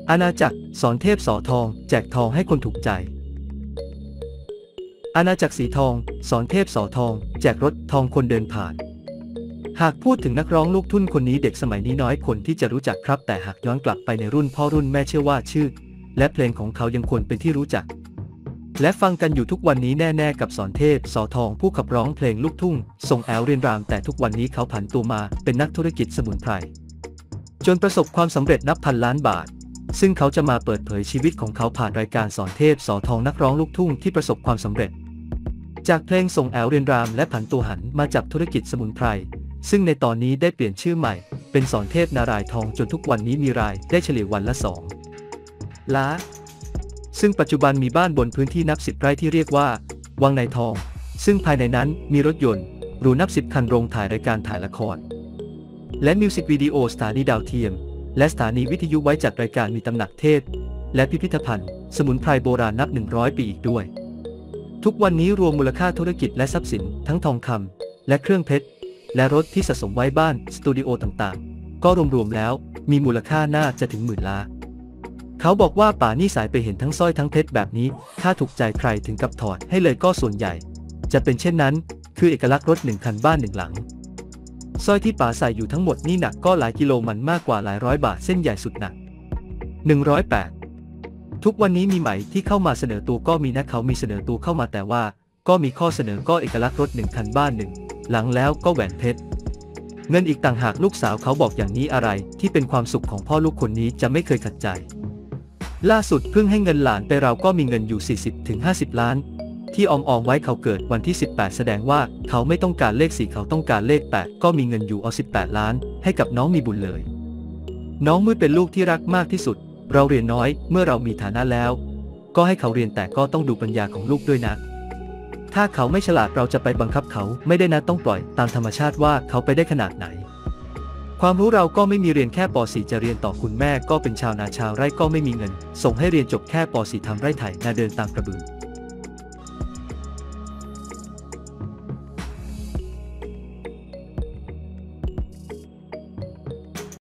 อาณาจักรสอนเทพสอทองแจกทองให้คนถูกใจอาณาจักรสีทองสอนเทพสอทองแจกรถทองคนเดินผ่านหากพูดถึงนักร้องลูกทุ่งคนนี้เด็กสมัยนี้น้อยคนที่จะรู้จักครับแต่หากย้อนกลับไปในรุ่นพ่อรุ่นแม่เชื่อว่าชื่อและเพลงของเขายังควรเป็นที่รู้จักและฟังกันอยู่ทุกวันนี้แน่ๆกับสอนเทพสอทองผู้ขับร้องเพลงลูกทุ่งทรงแอลเรียนรามแต่ทุกวันนี้เขาผันตัวมาเป็นนักธุรกิจสมุนไพรจนประสบความสำเร็จนับพันล้านบาทซึ่งเขาจะมาเปิดเผยชีวิตของเขาผ่านรายการสอนเทพสอทองนักร้องลูกทุ่งที่ประสบความสำเร็จจากเพลงทรงแอลเรียนรามและผันตัวหันมาจับธุรกิจสมุนไพรซึ่งในตอนนี้ได้เปลี่ยนชื่อใหม่เป็นสอนเทพนารายทองจนทุกวันนี้มีรายได้เฉลี่ยวันละ2 ล้านซึ่งปัจจุบันมีบ้านบนพื้นที่นับ10 ไร่ที่เรียกว่าวังนายทองซึ่งภายในนั้นมีรถยนต์หรูนับ10 คันโรงถ่ายรายการถ่ายละครและมิวสิกวิดีโอสถานีดาวเทียมและสถานีวิทยุไว้จัดรายการมีตำหนักเทพและพิพิธภัณฑ์สมุนไพรโบราณนับ100 ปีอีกด้วยทุกวันนี้รวมมูลค่าธุรกิจและทรัพย์สินทั้งทองคำและเครื่องเพชรและรถที่สะสมไว้บ้านสตูดิโอต่างๆก็รวมๆแล้วมีมูลค่าน่าจะถึง10,000 ล้านเขาบอกว่าป่านี่สายไปเห็นทั้งสร้อยทั้งเพชรแบบนี้ถ้าถูกใจใครถึงกับถอดให้เลยก็ส่วนใหญ่จะเป็นเช่นนั้นคือเอกลักษณ์รถ1 คันบ้าน1 หลังสร้อยที่ป่าใส่อยู่ทั้งหมดนี่หนักก็หลายกิโลมันมากกว่าหลายร้อยบาทเส้นใหญ่สุดหนัก108ทุกวันนี้มีใหม่ที่เข้ามาเสนอตัวก็มีนะเขามีเสนอตัวเข้ามาแต่ว่าก็มีข้อเสนอก็เอกลักษณ์รถ1 คันบ้าน1 หลังแล้วก็แหวนเพชรเงินอีกต่างหากลูกสาวเขาบอกอย่างนี้อะไรที่เป็นความสุขของพ่อลูกคนนี้จะไม่เคยขัดใจล่าสุดเพิ่งให้เงินหลานไปเราก็มีเงินอยู่40-50 ล้านที่ออมไว้เขาเกิดวันที่18แสดงว่าเขาไม่ต้องการเลข4เขาต้องการเลข8ก็มีเงินอยู่เอา18 ล้านให้กับน้องมีบุญเลยน้องมืดเป็นลูกที่รักมากที่สุดเราเรียนน้อยเมื่อเรามีฐานะแล้วก็ให้เขาเรียนแต่ก็ต้องดูปัญญาของลูกด้วยนะถ้าเขาไม่ฉลาดเราจะไปบังคับเขาไม่ได้นะต้องปล่อยตามธรรมชาติว่าเขาไปได้ขนาดไหนความรู้เราก็ไม่มีเรียนแค่ป .4 จะเรียนต่อคุณแม่ก็เป็นชาวนาชาวไร่ก็ไม่มีเงินส่งให้เรียนจบแค่ป .4 ทำไร่ไถนาเดินตามกระบือ